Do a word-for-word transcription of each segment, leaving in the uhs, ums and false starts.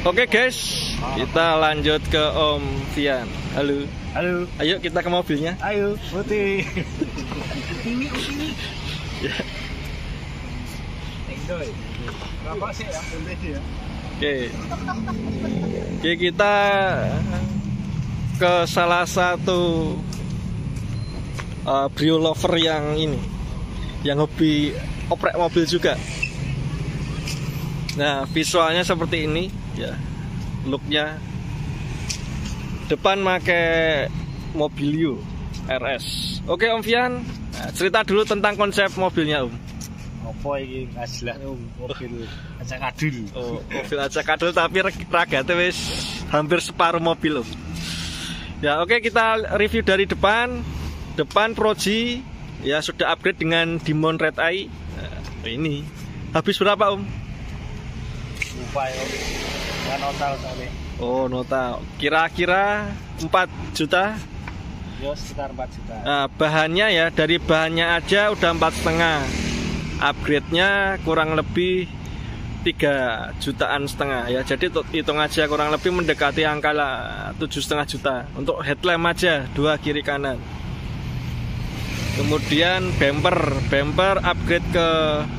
Oke guys, kita lanjut ke Om Fian. Halo. Halo. Ayo kita ke mobilnya. Ayo, putih. Ini ini. Ya. Enjoy. Berapa sih ya? ya? Oke. Oke, kita ke salah satu uh, Brio lover yang ini, yang hobi oprek mobil juga. Nah, visualnya seperti ini ya, looknya. Depan pakai Mobilio R S. Oke Om Fian, nah, cerita dulu tentang konsep mobilnya Om. Apa ini aslah Om, mobil acak adul. Oh, mobil acak adul tapi ragate wis hampir separuh mobil Om. Ya oke, kita review dari depan. Depan Proji ya sudah upgrade dengan Dimon Red Eye. Nah, ini habis berapa Om? Lupa ya Om. Ya nota soalnya. Oh nota, kira-kira empat juta. Ya sekitar empat juta. Nah, bahannya ya dari bahannya aja udah empat setengah. Upgrade-nya kurang lebih tiga jutaan setengah ya. Jadi hitung aja kurang lebih mendekati angka tujuh setengah juta untuk headlamp aja dua kiri kanan. Kemudian bumper, bumper upgrade ke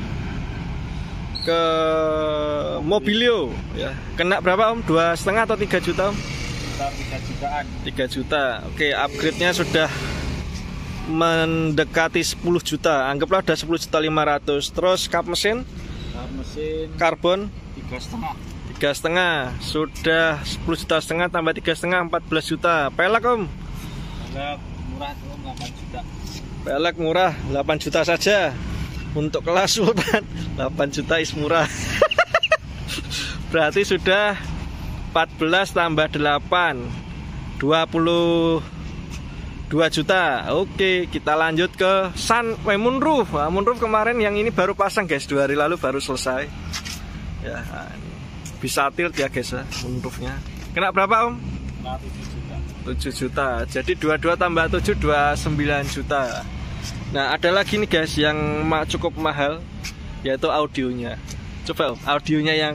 ke Mobilio ya. Kena berapa Om? Dua setengah atau tiga juta Om? Tiga jutaan. Tiga juta. Oke, upgrade-nya sudah mendekati sepuluh juta. Anggaplah udah sepuluh juta lima ratus. Terus kap mesin, kap mesin karbon tiga setengah. Tiga setengah. Sudah sepuluh juta setengah tambah tiga setengah, empat belas juta. Pelek Om? Pelek murah tuh delapan juta. Pelek murah delapan juta saja. Untuk kelas Sultan delapan juta is murah. Berarti sudah empat belas tambah delapan, dua puluh dua juta. Oke, kita lanjut ke Sun eh, Moonroof. Nah, Moonroof kemarin yang ini baru pasang guys, dua hari lalu baru selesai. Ya, bisa tilt ya guys ya, Moonroofnya. Kena berapa Om? Kena tujuh juta. tujuh juta. Jadi dua puluh dua tambah tujuh, dua puluh sembilan juta. Nah, ada lagi nih guys yang cukup mahal, yaitu audionya. Coba Om, audionya yang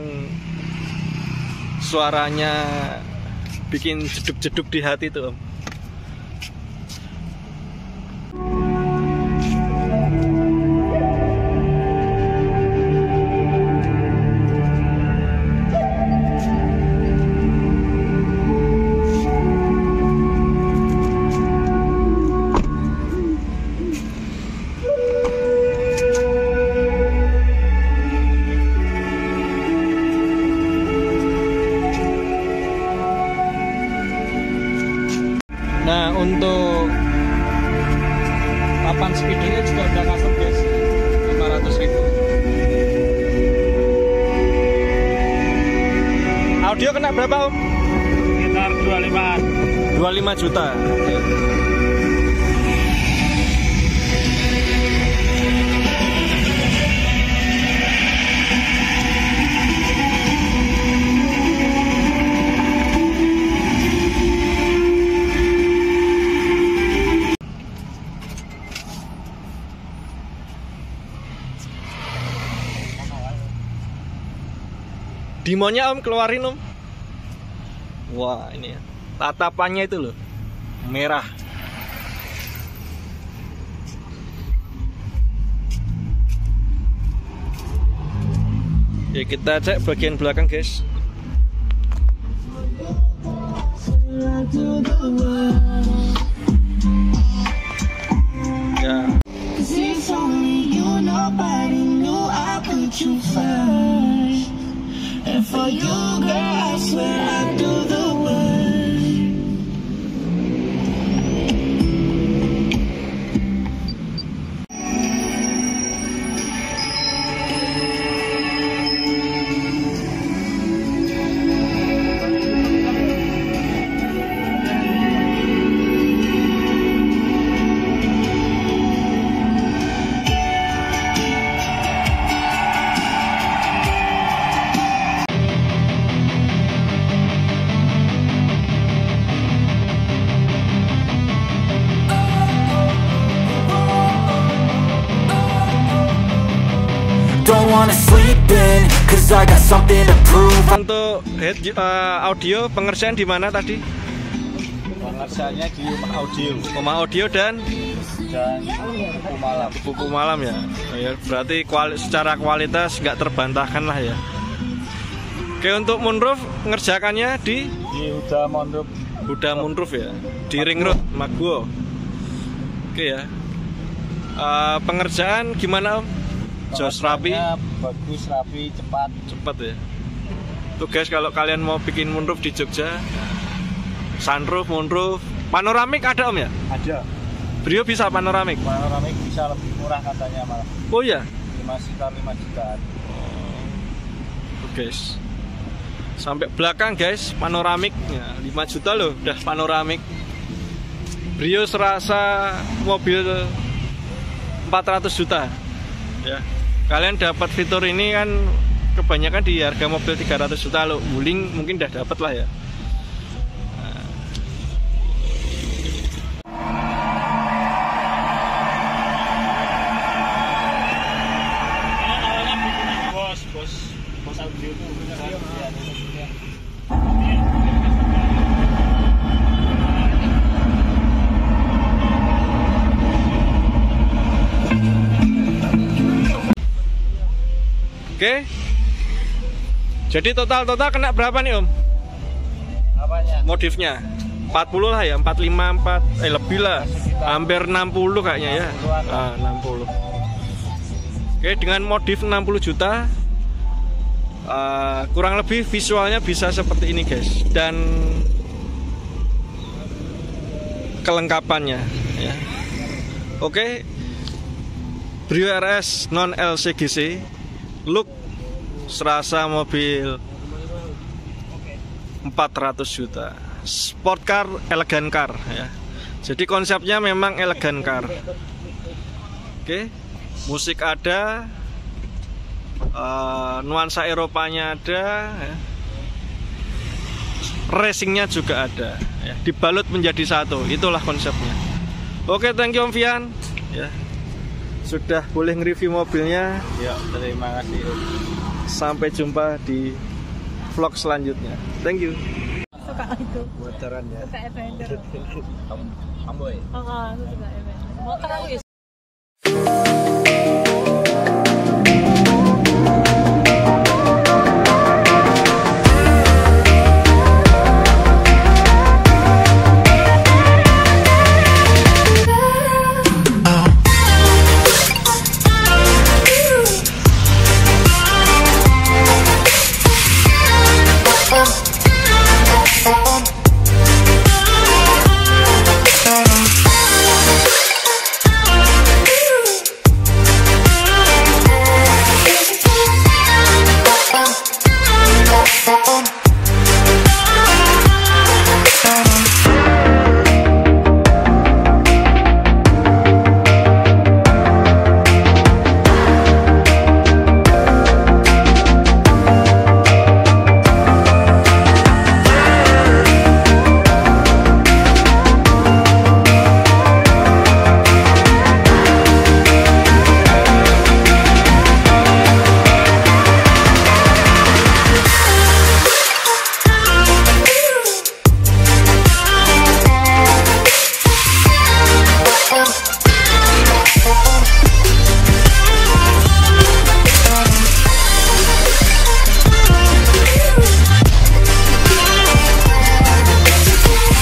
suaranya bikin jeduk-jeduk di hati tuh Om. Nah, untuk papan speedernya juga udah custom guys, lima ratus ribu. Audio kena berapa Om? Sekitar dua puluh lima. dua puluh lima juta. Dimonnya Om keluarin Om. Wah ini ya, tatapannya itu loh merah. Ya kita cek bagian belakang guys. Ya. And for you, girl, I swear I'd do the world. wanna sleep in, cause I got something to prove. Untuk head uh, audio pengerjaan di mana tadi? Pengerjaannya di rumah audio. Rumah audio dan Dan buku malam. buku malam ya. Ya berarti kuali, secara kualitas nggak terbantahkan lah ya. Oke, untuk moonroof ngerjakannya di Di Huda Moonroof. Huda Moonroof ya, di Ring Road Maguwo. Oke ya. Uh, pengerjaan gimana Om? Jos rapi, Pengerjaannya bagus, rapi, cepat. cepat ya. Tuh guys, kalau kalian mau bikin moonroof di Jogja, sunroof, moonroof, panoramik ada Om ya? Ada. Brio bisa panoramik. Panoramik bisa lebih murah katanya malah. Oh ya. lima sekitar lima jutaan. Tuh guys. Sampai belakang guys, panoramik ya, lima juta loh, udah panoramik. Brio serasa mobil empat ratus juta. Ya. Kalian dapat fitur ini kan kebanyakan di harga mobil tiga ratus juta loh. Wuling mungkin udah dapat lah ya. Bos, bos, bos audio itu beneran. Oke. Jadi total-total kena berapa nih Om? Apanya? Modifnya empat puluh lah ya, empat puluh lima, empat eh lebih lah. Hampir enam puluh kayaknya ya. Ah, enam puluh. Oke, dengan modif enam puluh juta uh, kurang lebih visualnya bisa seperti ini guys. Dan kelengkapannya ya. Oke. Brio R S non L C G C. Look serasa mobil empat ratus juta. Sport car, elegan car ya. Jadi konsepnya memang elegan car. Oke. Musik ada, uh, nuansa Eropanya ada ya. Racingnya juga ada ya. Dibalut menjadi satu. Itulah konsepnya. Oke, thank you Om Fian ya. Sudah boleh nge-review mobilnya. Ya, terima kasih. Sampai jumpa di vlog selanjutnya. Thank you. Suka itu. Motoran ya. Suka adventure. Kamu, kamu ya? Oh, oh, aku suka adventure. Motor aku ya